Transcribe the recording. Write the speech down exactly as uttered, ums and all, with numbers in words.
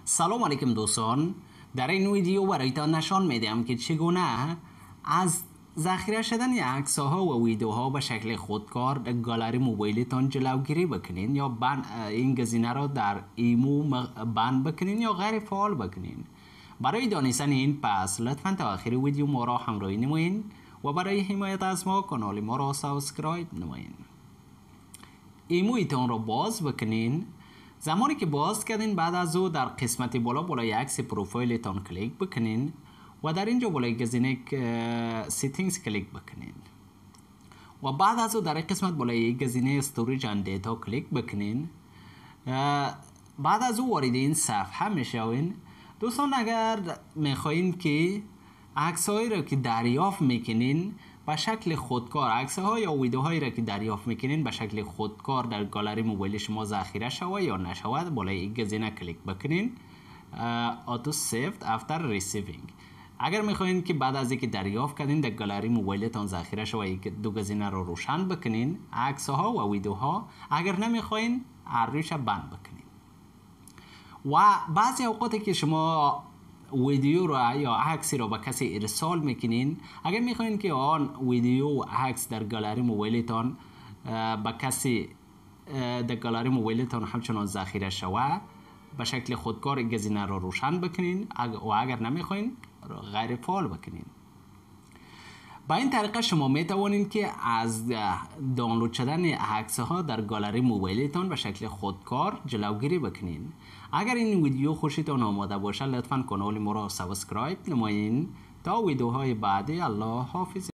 سلام علیکم دوستان، در این ویدیو برایتان نشان میدم که چگونه از ذخیره شدن عکس‌ها و ویدیوها به شکل خودکار در گالری موبایلتان جلوگیری بکنین یا بند این گزینه را در ایمو بند بکنین یا غیر فعال بکنین. برای دانستن این پس لطفاً تا آخر ویدیو ما را همراهی نمایین و برای حمایت از ما کانال ما را سابسکرایب نمایین. ایمویتان را باز بکنین. زمانی که باز کردین بعد از او در قسمت بالا بالای عکس پروفایلتان کلیک بکنین و در اینجا بالای گزینه سیتینگز کلیک بکنین و بعد از او در قسمت بالای گزینه استوریج اند دیتا کلیک بکنین. بعد از او وارد این صفحه میشوین. دوستان اگر میخواین که عکس‌هایی را که دریافت میکنین به شکل خودکار، عکس‌ها یا ویدیوهایی را که دریافت میکنین به شکل خودکار در گالری موبایل شما ذخیره شود یا نشود، بالای این گزینه کلیک بکنین آتو سیفت افتر ریسیوینگ. اگر میخواین که بعد از اینکه دریافت کردین در گالری موبایلتان ذخیره شود دو گزینه را روشن بکنین عکس‌ها و ویدیوها، اگر نمیخواین هر رویش بند بکنین. و بعضی اوقاتی که شما ویدیو را یا عکسی را به کسی ارسال میکنین، اگر میخواین که آن ویدیو و عکس در گالری موبایلتان به کسی در گالری موبایلتان همچنان ذخیره شود به شکل خودکار گزینه را روشن بکنین و اگر نمیخواین غیر فعال بکنین. با این طریقه شما می توانید که از دانلود شدن عکس ها در گالری موبایلتان به شکل خودکار جلوگیری بکنین. اگر این ویدیو خوشتان آماده باشه لطفاً کانال ما را سابسکرایب نمایین تا ویدیوهای بعدی. الله حافظ.